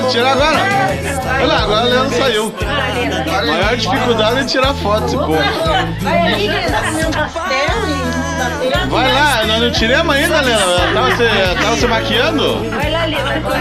tirar agora. Olha lá, agora a Leandro saiu. A maior dificuldade é tirar foto, esse povo. Vai lá, nós não tiramos ainda, Leandro. Tava se maquiando? Vai lá, Leandro.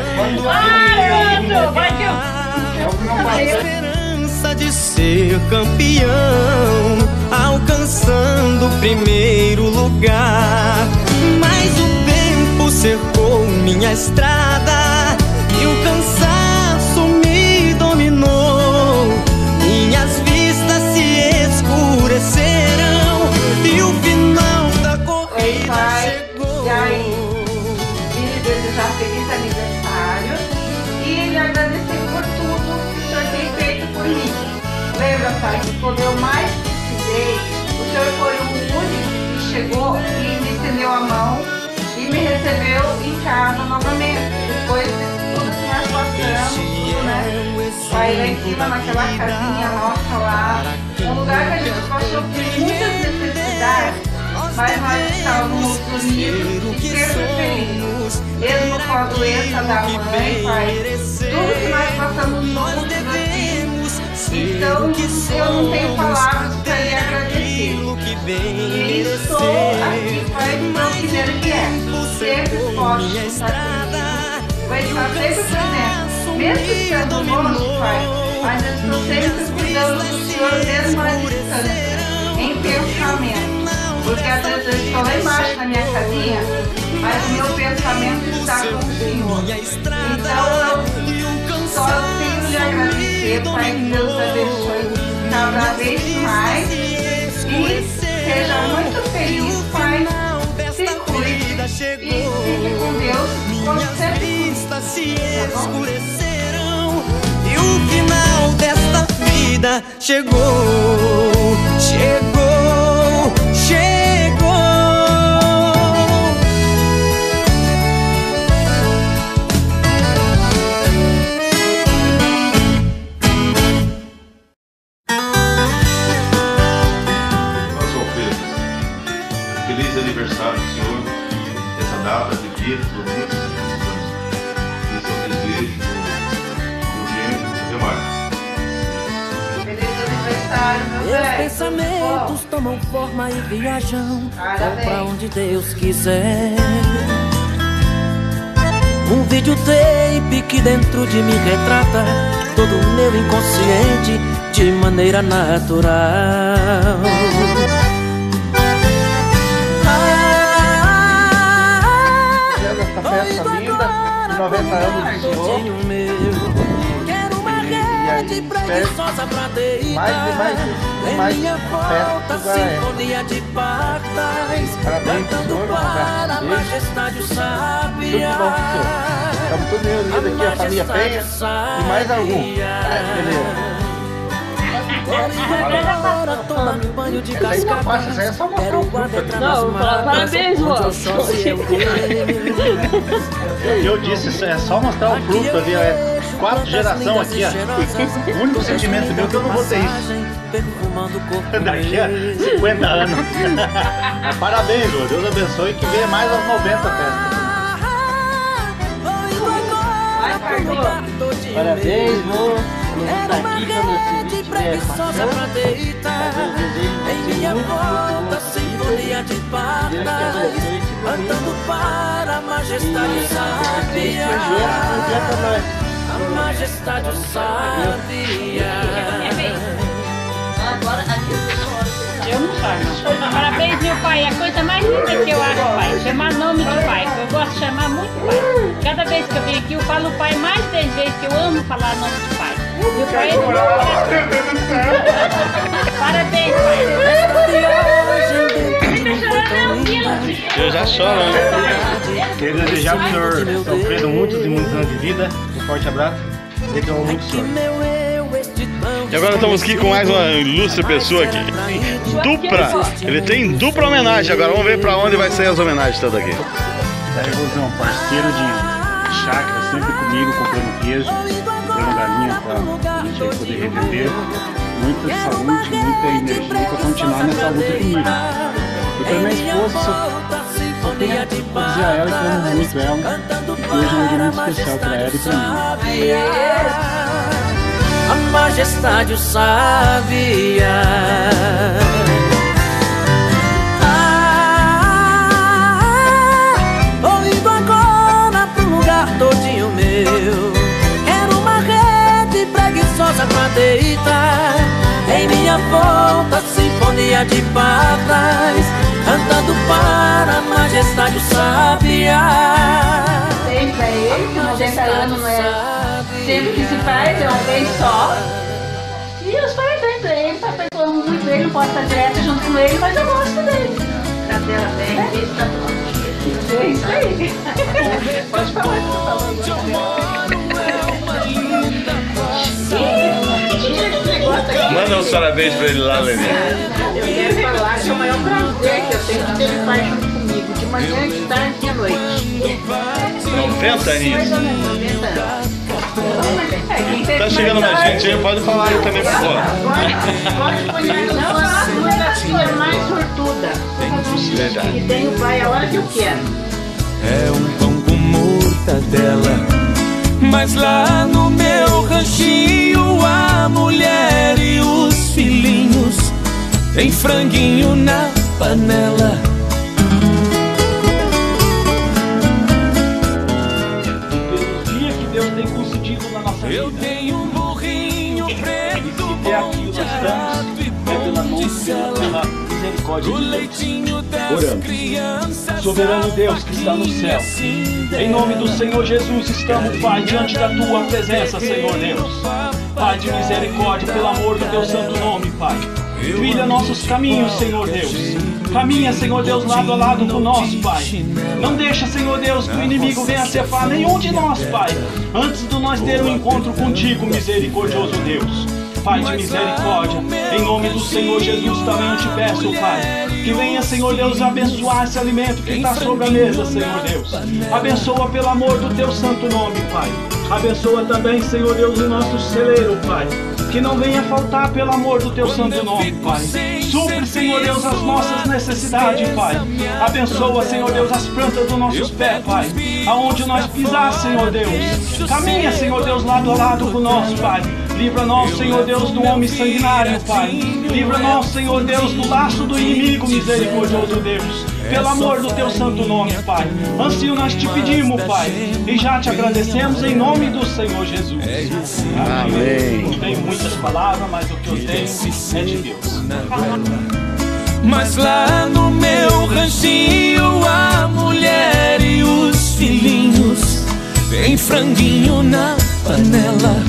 Vai, A esperança de ser campeão, alcançando o primeiro lugar. Mas o tempo cercou minha estrada e o cansaço me dominou. Minhas vistas se escurecerão e o final da corrida chegou. E aí, ele desejar feliz aniversário e ele agradecer por tudo que o Senhor tem feito por mim. Lembra, Pai, que quando eu mais precisei, o Senhor foi o único que chegou e me estendeu a mão e me recebeu em casa novamente. Depois de tudo que nós passamos, tudo, né? Pai, lá em cima, naquela casinha nossa lá, um lugar que a gente passou por muitas necessidades, mas nós estávamos unidos e sempre felizes. Mesmo com a doença da mãe, Pai, tudo que nós passamos juntos aqui. Então, eu não tenho palavras para lhe agradecer. E estou aqui, Pai, para o primeiro que é. Sempre posso estar comigo. Vai estar sempre presente. Mesmo estando longe, Pai, mas eu estou sempre cuidando do Senhor, mesmo à distância, em pensamento. Porque às vezes eu estou lá embaixo na minha casinha, mas o meu pensamento está com o Senhor. Então eu só tenho de agradecer, Pai, que Deus abençoe cada vez mais e seja muito feliz, Pai. Se cuide e fique com Deus, como sempre. Se escurecerão e o final desta vida chegou, chegou, chegou. Nosso Alfredo, feliz aniversário, Senhor. Essa data de dia, todos muitos anos. Esse é o desejo do gênero e mais. Feliz aniversário, meu Meus velho. pensamentos tomam forma e viajam, vão Parabéns. pra onde Deus quiser. Um videotape que dentro de mim retrata todo o meu inconsciente de maneira natural. Essa festa linda, 90 anos de Senhor. Quero uma rede preguiçosa pra deitar. Mais minha volta, festas da sinfonia de paz, Parabéns, cantando Senhor, para a um majestade o Tudo sabiá. de bom, Senhor. Estamos todos reunidos aqui, a família Penha e mais algum. Beleza. Agora toma-me banho de cascata. Isso aí é só mostrar o fruto aqui. Não, parabéns, moço. Eu disse, isso é só mostrar o fruto ali, é 4 gerações aqui, ó. O único sentimento meu é que eu não vou ter isso daqui a 50 anos. Mas parabéns, Lô. Deus abençoe e que venha mais as 90 festas. Parabéns, Lô. Vou estar aqui quando você estiver passando. Em minha volta, sinfonia de paz, cantando para a majestade sábia. A majestade sábia. Eu não faço. Parabéns, meu pai. É a coisa mais linda que eu acho, pai. Chamar nome de pai. Eu gosto de chamar muito pai. Cada vez que eu venho aqui, eu falo pai mais 10 vezes, que eu amo falar nome de pai. Meu pai é do meu coração. Parabéns, pai. Eu já choro, né? Quero desejar pro senhor Alfredo muitos e muitos anos de vida. Um forte abraço. Dizer que eu amo muito o senhor. E agora estamos aqui com mais uma ilustre pessoa aqui. Dupla! Ele tem dupla homenagem agora. Vamos ver pra onde vai sair as homenagens todas aqui. Daí Rosão, parceiro de chácara, sempre comigo, comprando queijo, comprando galinha pra gente aí poder reviver. Muita saúde, muita energia pra continuar nessa luta comigo. E pra minha esposa, só tenho a dizer a ela que eu amo muito ela. hoje é um dia muito especial para ela e para mim. A majestade o sabia. Tô indo agora pro lugar todinho meu. Quero uma rede preguiçosa pra deitar. Em minha volta, sinfonia de patas, cantando para a majestade o sabia. Tem pra ele, que 90 anos não é sempre que se faz, é uma vez só. E os parabéns pra ele, papai, eu amo muito ele, não posso estar direto junto com ele, mas eu gosto dele. Cadê ela bem? É isso aí. Pode falar que eu falo. Manda uns parabéns pra ele lá, Lelê. Eu quero falar que é o maior prazer que eu tenho de ter ele pai junto comigo, de manhã, de tarde e à noite. 90 aninhos. Tá chegando mais gente aí, pode falar aí também por fora. Pode conhecer, não, a sua é a filha mais sortuda. Verdade. E tem o pai a hora que eu quero. É um pão com mortadela, mas lá no meu ranchinho a mulher e os filhinhos tem franguinho na panela. Pelos dias que Deus tem concedido na nossa vida, Eu tenho um burrinho preto, e se é aqui nós estamos, é pela mão, pela misericórdia de Deus. Oramos. Soberano Deus que está no céu, em nome do Senhor Jesus estamos, Pai, diante da Tua presença, Senhor Deus. Pai de misericórdia, pelo amor do Teu santo nome, Pai. Trilha nossos caminhos, Senhor Deus. Caminha, Senhor Deus, lado a lado com nós, Pai. Não deixa, Senhor Deus, que o inimigo venha ceifar nenhum de nós, Pai, antes de nós ter um encontro contigo, misericordioso Deus. Pai de misericórdia, em nome do Senhor Jesus também eu te peço, Pai, que venha, Senhor Deus, abençoar esse alimento que está sobre a mesa, Senhor Deus. Abençoa pelo amor do Teu santo nome, Pai. Abençoa também, Senhor Deus, o nosso celeiro, Pai. Que não venha faltar pelo amor do Teu santo nome, Pai. Supre, Senhor Deus, as nossas necessidades, Pai. Abençoa, Senhor Deus, as plantas dos nossos pés, Pai. Aonde nós pisar, Senhor Deus. Caminha, Senhor Deus, lado a lado com nós, Pai. Livra-nos, Senhor Deus, do homem sanguinário, Pai. Livra-nos, Senhor Deus, do laço do inimigo, misericordioso Deus. Pelo amor do Teu santo nome, Pai. Assim nós te pedimos, Pai. E já te agradecemos em nome do Senhor Jesus. Amém. Não tenho muitas palavras, mas o que eu tenho é de Deus. mas lá no meu ranchinho a mulher e os filhinhos tem franguinho na panela.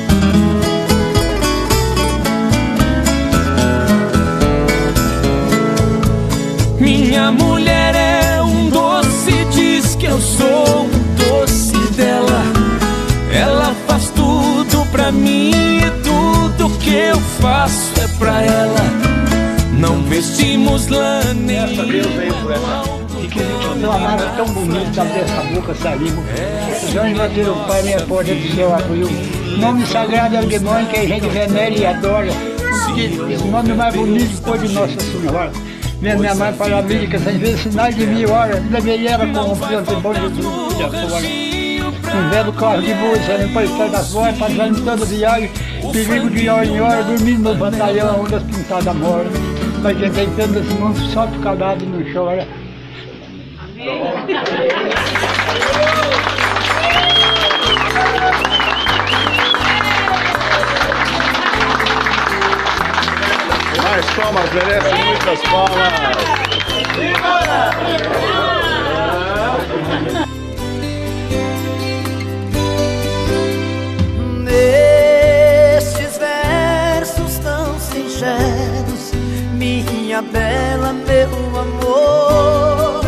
Minha mulher é um doce, diz que eu sou um doce dela. Ela faz tudo pra mim e tudo que eu faço é pra ela. Não vestimos lã nem Meu amado, é tão bonito saber essa boca, essa língua. Os anjos bateram o Pai, minha porta do céu abriu. O nome sagrado é o demônio que a gente venera e adora. O nome mais bonito depois de Nossa Senhora. Minha mãe paramílica, sem ver sinais de mim, olha, ainda me era corrompida, tem bom de tudo de fora. Um velho carro de boa, saindo para estar das voz, passando toda viagem, perigo de hora em hora, dormindo no batalhão, onde as pintadas moram. Mas quem tem pena desse mundo sofre calado e não chora. Mais palmas, merece muitas palmas. Nestes versos tão singelos, minha bela, meu amor,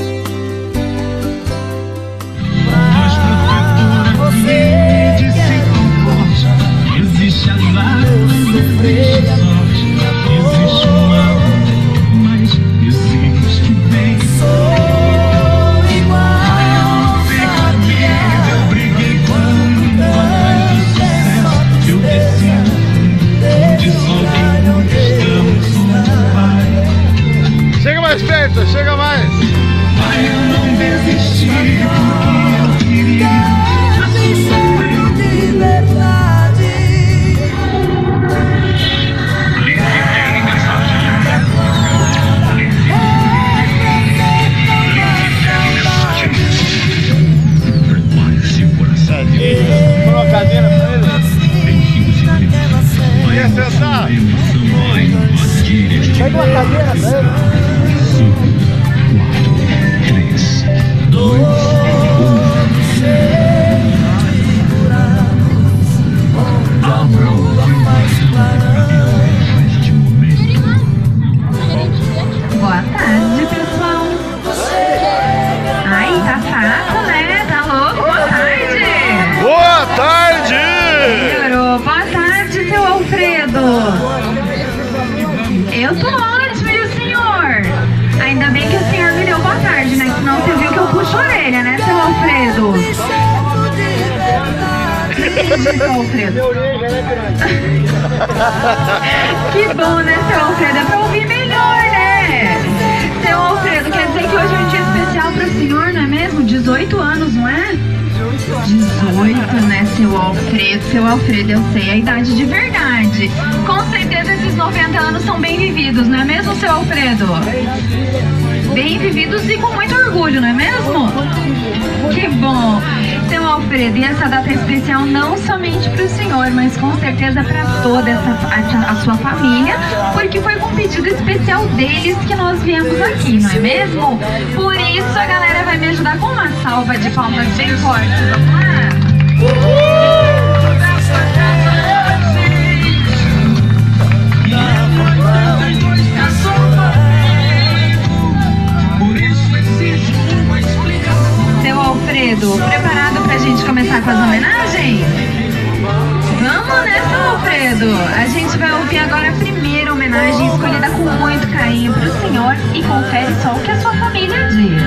pra você quero existe eu sofrer a minha dor. mas existe bem. Sou igual, sabe? Eu briguei com eu desci onde só estamos onde vai. Chega mais perto, chega mais. Pai, eu não desisti porque eu queria Boa tarde, pessoal. Ai, tá fraco, né? Tá louco? Boa tarde. Boa tarde! Melhorou. Boa tarde, seu Alfredo. Eu tô ótimo, e o senhor? Ainda bem que o senhor me deu boa tarde, né? Senão você viu que eu puxo a orelha, né, seu Alfredo? Seu Alfredo. Que bom, né, seu Alfredo? É pra ouvir melhor, né? Seu Alfredo, quer dizer que hoje é um dia especial pro senhor, não é mesmo? 18 anos, não é? 18, né, seu Alfredo? Seu Alfredo, eu sei a idade de verdade. Com certeza esses 90 anos são bem vividos, não é mesmo, seu Alfredo? Bem vividos e com muito orgulho, não é mesmo? Que bom! Seu Alfredo, e essa data é especial não somente para o senhor, mas com certeza para toda a sua família, porque foi com um pedido especial deles que nós viemos aqui, não é mesmo? Por isso a galera vai me ajudar com uma salva de palmas bem forte. Vamos lá? Seu Alfredo, preparado pra gente começar com as homenagens? Vamos, né, seu Alfredo? A gente vai ouvir agora a primeira homenagem escolhida com muito carinho pro senhor e confere só o que a sua família diz.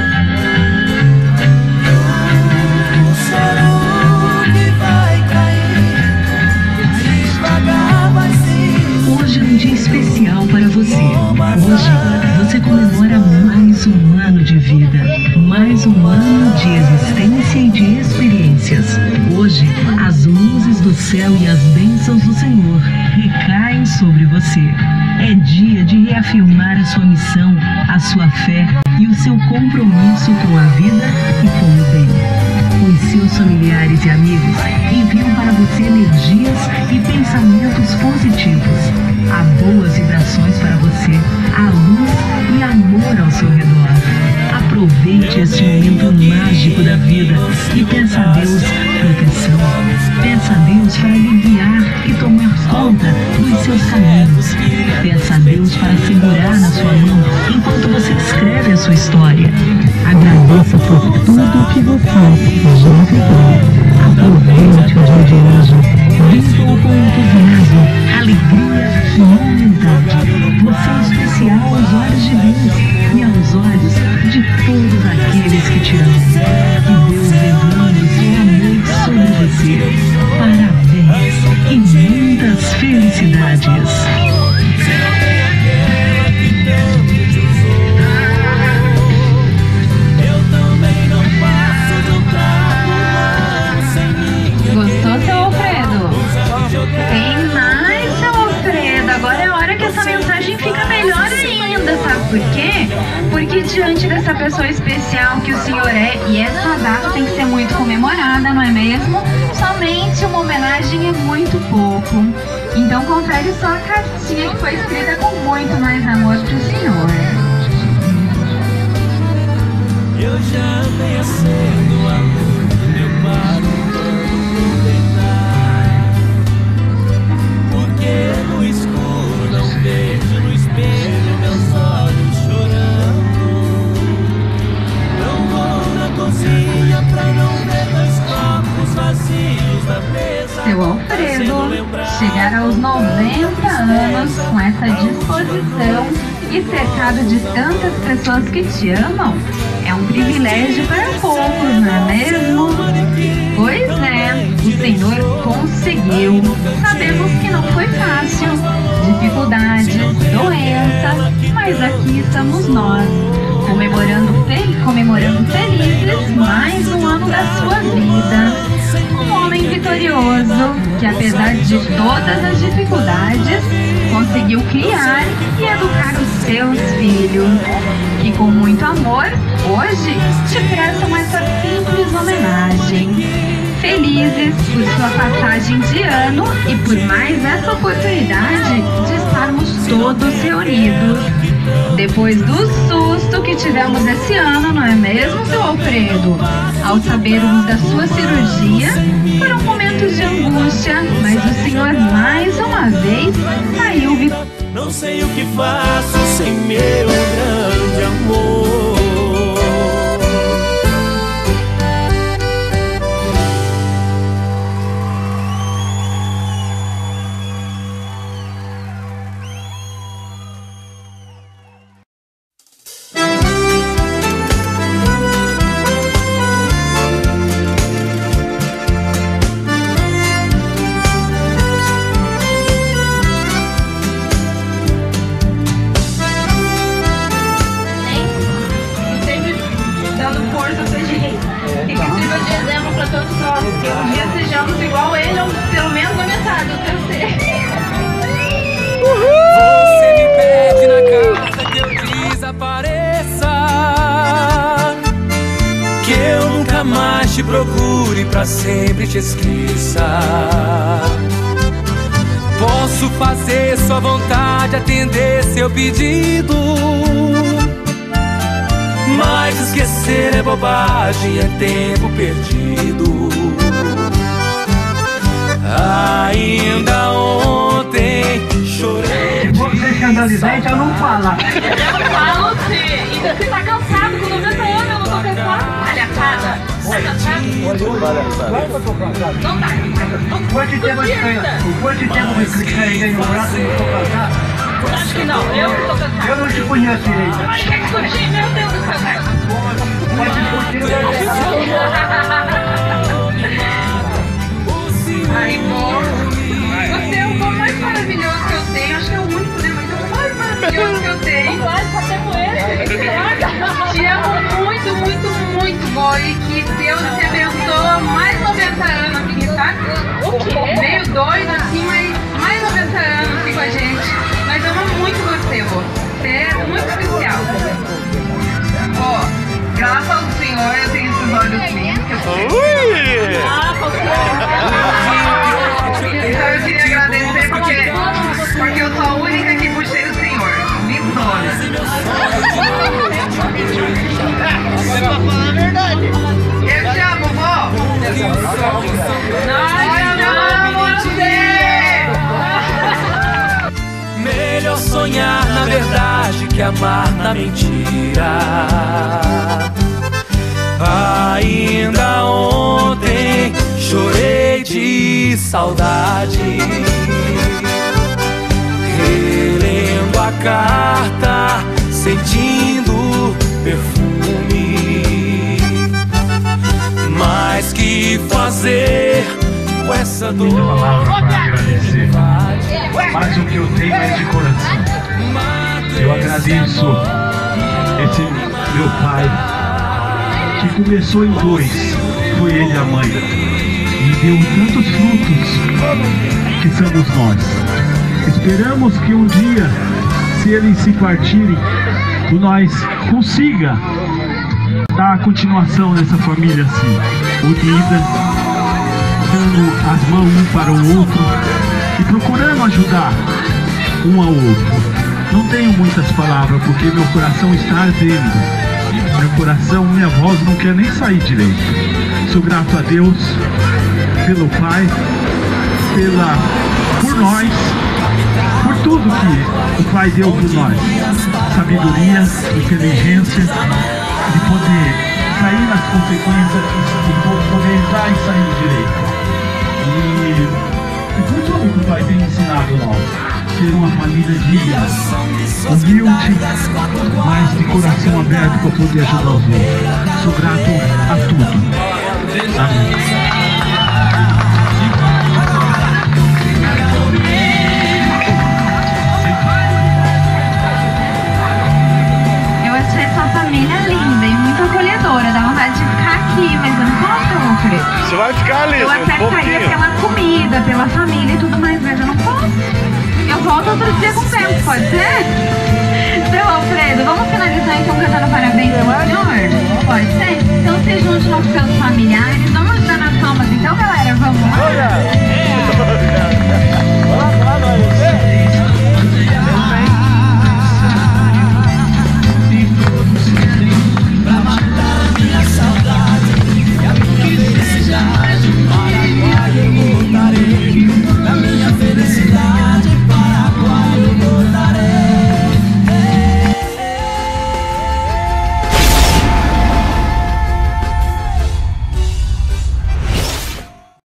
Hoje é um dia especial para você. Hoje você comemora mais um ano de vida, mais um ano de existência e de experiências. Hoje, as luzes do céu e as bênçãos do Senhor recaem sobre você. É dia de reafirmar a sua missão, a sua fé e o seu compromisso com a vida e com o bem. Os seus familiares e amigos enviam para você energias e pensamentos positivos. Há boas vibrações para você, há luz e amor ao seu redor. Aproveite este momento mágico da vida e peça a Deus proteção. Peça a Deus para lhe guiar e tomar conta dos seus caminhos. Peça a Deus para segurar na sua mão enquanto você escreve a sua história. Agradeça por tudo que você já viveu. Aproveite o dia de hoje. Viva-o com entusiasmo, alegria e humildade. Você é especial aos olhos de Deus e aos olhos de todos aqueles que te amam. Que Deus derrame seu amor sobre você. Parabéns e muitas felicidades. Gostou, seu Alfredo? Tem mais, seu Alfredo. Agora é a hora que essa mensagem fica melhor ainda, sabe por quê? Porque diante dessa pessoa especial que o senhor é, e essa data tem que ser muito comemorada, não é mesmo? Somente uma homenagem é muito pouco. Então confere só a cartinha que foi escrita com muito mais amor pro senhor. Eu já amanhecendo a luz, eu paro porque no escuro não vejo no espelho meus olhos chorando. Não vou na cozinha pra não ver dois copos vazios na mesa. Seu Alfredo, chegar aos 90 anos com essa disposição e cercado de tantas pessoas que te amam é um privilégio para poucos, não é mesmo? Pois é, o Senhor conseguiu. Sabemos que não foi fácil, dificuldades, doenças, mas aqui estamos nós, comemorando felizes mais um ano da sua vida. Um homem vitorioso que, apesar de todas as dificuldades, conseguiu criar e educar os seus filhos, que com muito amor, hoje te prestam essa simples homenagem. Felizes por sua passagem de ano e por mais essa oportunidade de estarmos todos reunidos. Depois do susto susto que tivemos esse ano, não é mesmo, seu Alfredo? Ao sabermos da sua cirurgia, foram momentos de angústia, mas o senhor mais uma vez saiu vivo. Não sei o que faço sem meu grande amor. Te procure pra sempre te esqueça. Posso fazer sua vontade, atender seu pedido, mas esquecer é bobagem, é tempo perdido. Ainda ontem chorei. Se você escandalizar, então não fala. Eu falo sim. E você tá cansado com 90 anos, eu não tô cansado. Palhaçada. Tá cansado? Claro que eu tô cansado. Não tá. Quanto tempo eu carreguei no braço e não tô cansado? Acho que não, eu tô cansado. Eu não te conheço direito. Mas quer discutir? Meu Deus do céu. Pode discutir, Ai, amor. Você é o bom mais maravilhoso que eu tenho. Acho que é o único, né? Mas é o mais maravilhoso que eu tenho. Te amo muito, muito, muito, boy. Que Deus te abençoe. Mais 90 anos aqui, tá? Meio doido assim, mas mais 90 anos aqui com a gente. Mas eu amo muito você, vô. Você é muito especial. Ó, graças ao Senhor eu tenho esses olhos lindos que eu tenho. Então eu queria agradecer porque eu sou a única que puxei o Senhor. Lindos olhos. Você vai falar a verdade. Eu te amo, vó. Nós amamos você. Melhor sonhar na verdade que amar na mentira. Ainda ontem chorei de saudade, relendo a carta, sentindo perfume. Mas que fazer com essa dor? Muita palavra para agradecer, mas o que eu tenho é de coração. Eu agradeço esse meu pai, que começou em 2, foi ele a mãe, e deu tantos frutos que somos nós. Esperamos que um dia, se eles se partirem, nós consiga dar a continuação nessa família assim, unida, dando as mãos um para o outro e procurando ajudar um ao outro. Não tenho muitas palavras porque meu coração está ardendo. Meu coração, minha voz não quer nem sair direito. Sou grato a Deus pelo Pai, por nós, por tudo que o Pai deu por nós. Sabedoria, inteligência, de poder sair nas consequências e poder entrar e sair direito. E por tudo que o Pai tem ensinado nós. Ser uma família digna, humilde, mas de coração aberto para poder ajudar os outros. Sou grato a tudo. Amém. Eu achei sua família linda e muito acolhedora. Dá vontade de ficar aqui, mas eu não posso, Alfredo. Você vai ficar ali, eu até ficaria pela comida, pela família e tudo mais, mas eu não posso. Eu volto outro dia com o tempo, pode ser? Seu Alfredo, vamos